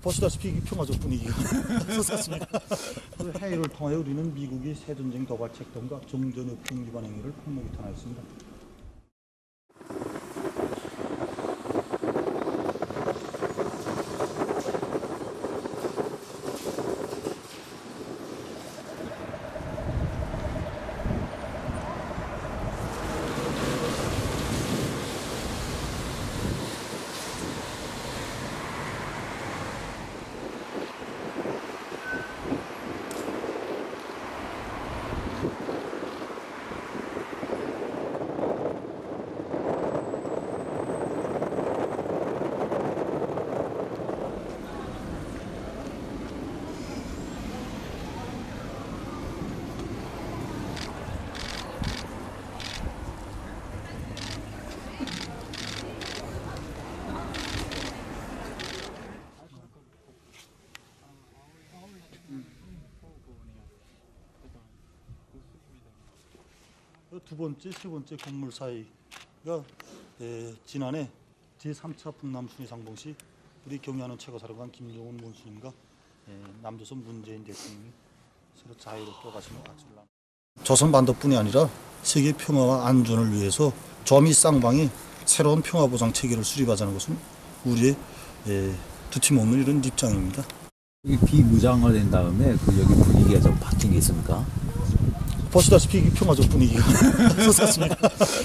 보시다시피 평화적 분위기가 솟았습니다. 회의를 통하여 우리는 미국이 새전쟁 도발책 등과 종전협정 위반 행위를 폭로 비탄하였습니다. 두 번째, 세 번째 건물 사이가 지난해 제3차 북남 순회 상봉 시 우리 경의하는 최고사령관 김정은 문수님과 남조선 문재인 대통령이 서로 자유롭게 가시는 악수를 나눴습니다. 조선 반도뿐이 아니라 세계 평화와 안전을 위해서 조미 쌍방이 새로운 평화 보장 체계를 수립하자는 것은 우리의 두팀 없는 이런 입장입니다. 비무장화된 다음에 그 여기 분위기가 좀 바뀐 게 있습니까? 보시다시피 평화적 분위기가 솟았습니다.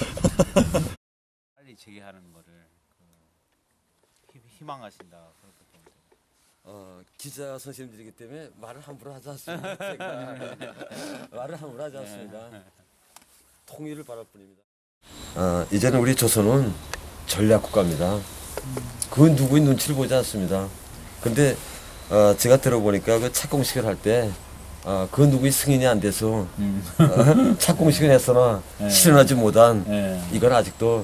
빨리 재개하는 거를 희망하신다. 기자 선생님들이기 때문에 말을 함부로 하지 않습니다. 말을 함부로 하지 않습니다. 통일을 바랄 뿐입니다. 이제는 우리 조선은 전략 국가입니다. 그 누구의 눈치를 보지 않습니다. 근데 제가 들어보니까 그 착공식을 할 때 그 누구의 승인이 안 돼서 착공식은 했으나 실현하지 못한 이건 아직도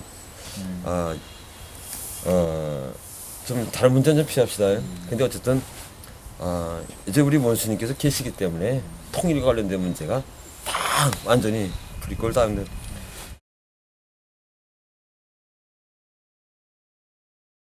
좀 다른 문제는 좀 피합시다. 근데 어쨌든 이제 우리 원수님께서 계시기 때문에 통일과 관련된 문제가 다 완전히 불이 꼴 다